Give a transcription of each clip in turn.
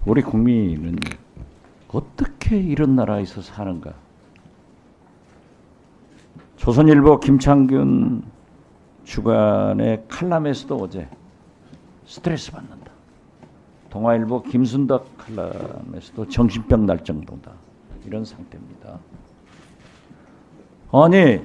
우리 국민은 어떻게 이런 나라에서 사는가? 조선일보 김창균 주간의 칼럼에서도 어제 스트레스 받는다. 동아일보 김순덕 칼럼에서도 정신병 날 정도다. 이런 상태입니다. 아니,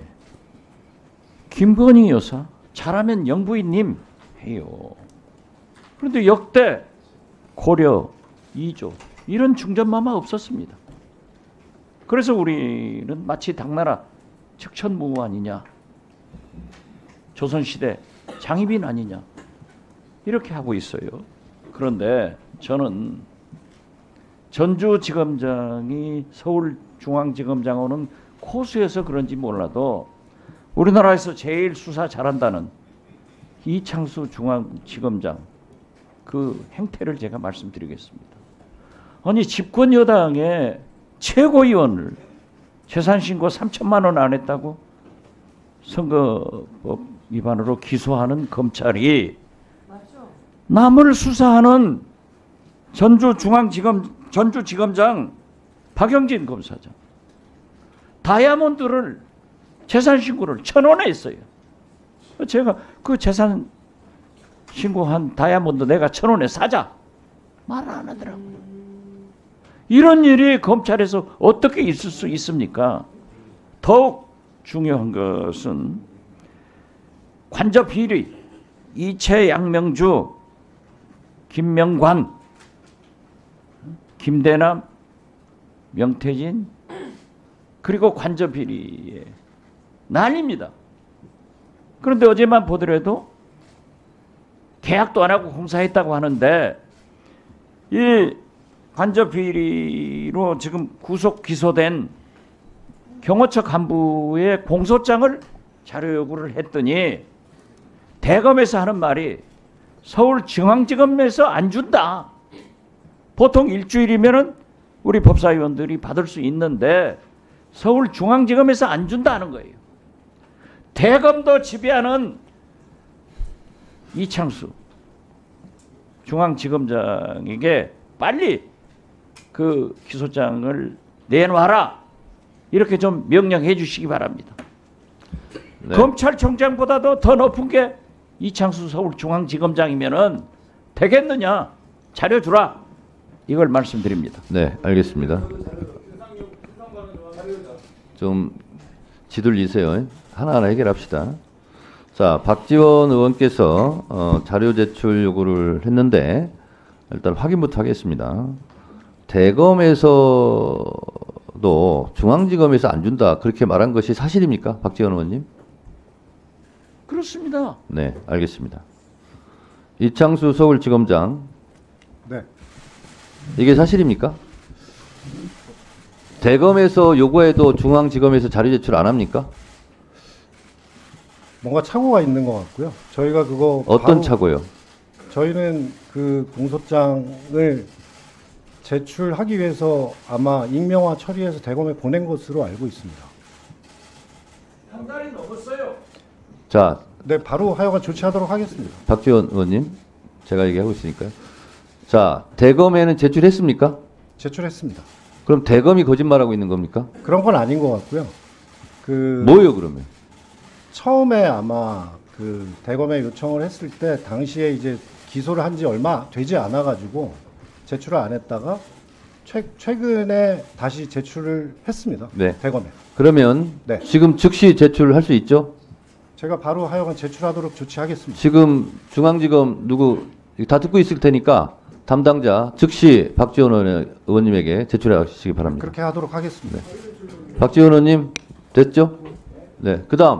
김건희 여사 잘하면 영부인님 해요. 그런데 역대 고려 2조 이런 중전마마 없었습니다. 그래서 우리는 마치 당나라 측천무후 아니냐, 조선시대 장희빈 아니냐 이렇게 하고 있어요. 그런데 저는 전주지검장이 서울중앙지검장으로는 코수여서 그런지 몰라도 우리나라에서 제일 수사 잘한다는 이창수 중앙지검장 그 행태를 제가 말씀드리겠습니다. 아니, 집권 여당의 최고위원을 재산신고 3천만 원 안 했다고 선거법 위반으로 기소하는 검찰이 남을 수사하는 전주지검장 박영진 검사장 다이아몬드를 재산신고를 1,000원에 했어요. 제가 그 재산신고한 다이아몬드 내가 1,000원에 사자 말 안 하더라고요. 이런 일이 검찰에서 어떻게 있을 수 있습니까? 더욱 중요한 것은 관저 비리, 이채 양명주, 김명관, 김대남, 명태진, 그리고 관저 비리의 난리입니다. 그런데 어제만 보더라도 계약도 안 하고 공사했다고 하는데 이 관저 비리로 지금 구속 기소된 경호처 간부의 공소장을 자료 요구를 했더니 대검에서 하는 말이 서울중앙지검에서 안 준다. 보통 일주일이면은 우리 법사위원들이 받을 수 있는데 서울중앙지검에서 안 준다는 거예요. 대검도 지배하는 이창수 중앙지검장에게 빨리 그 기소장을 내놔라. 이렇게 좀 명령해 주시기 바랍니다. 네. 검찰총장보다도 더 높은 게 이창수 서울중앙지검장이면은 되겠느냐? 자료 주라. 이걸 말씀드립니다. 네, 알겠습니다. 좀 지돌리세요. 하나하나 해결합시다. 자, 박지원 의원께서 자료 제출 요구를 했는데 일단 확인부터 하겠습니다. 대검에서도 중앙지검에서 안 준다 그렇게 말한 것이 사실입니까? 박지원 의원님? 그렇습니다. 네, 알겠습니다. 이창수 서울지검장. 네. 이게 사실입니까? 대검에서 요구해도 중앙지검에서 자료 제출 안 합니까? 뭔가 착오가 있는 것 같고요. 저희가 그거 어떤 착오요? 저희는 그 공소장을 제출하기 위해서 아마 익명화 처리해서 대검에 보낸 것으로 알고 있습니다. 한 달이 넘었어요. 자, 네, 바로 하여간 조치하도록 하겠습니다. 박지원 의원님, 제가 얘기하고 있으니까요. 자, 대검에는 제출했습니까? 제출했습니다. 그럼 대검이 거짓말하고 있는 겁니까? 그런 건 아닌 것 같고요. 뭐요 그러면? 처음에 아마 그 대검에 요청을 했을 때 당시에 이제 기소를 한 지 얼마 되지 않아 가지고 제출을 안 했다가 최근에 다시 제출을 했습니다. 네. 대검에. 그러면 네. 지금 즉시 제출할 수 있죠? 제가 바로 하여간 제출하도록 조치하겠습니다. 지금 중앙지검 누구 다 듣고 있을 테니까 담당자 즉시 박지원 의원님에게 제출하시기 바랍니다. 그렇게 하도록 하겠습니다. 네. 박지원 의원님 됐죠? 네. 그다음.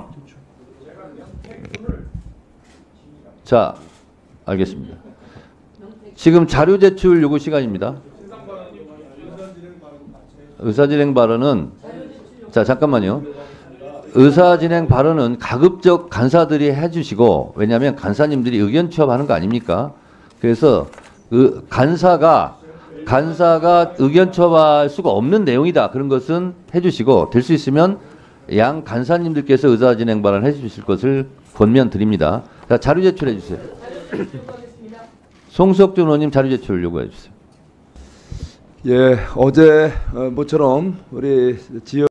자, 알겠습니다. 지금 자료 제출 요구 시간입니다. 의사진행 발언은 자 잠깐만요. 의사진행 발언은 가급적 간사들이 해주시고 왜냐하면 간사님들이 의견 취합하는 거 아닙니까? 그래서 간사가 의견 취합할 수가 없는 내용이다. 그런 것은 해주시고 될 수 있으면 양 간사님들께서 의사진행 발언 해주실 것을 권면드립니다. 자, 자료 제출해 주세요. 송석준 의원님 자료 제출 요구해 주세요. 예, 어제 모처럼 우리 지역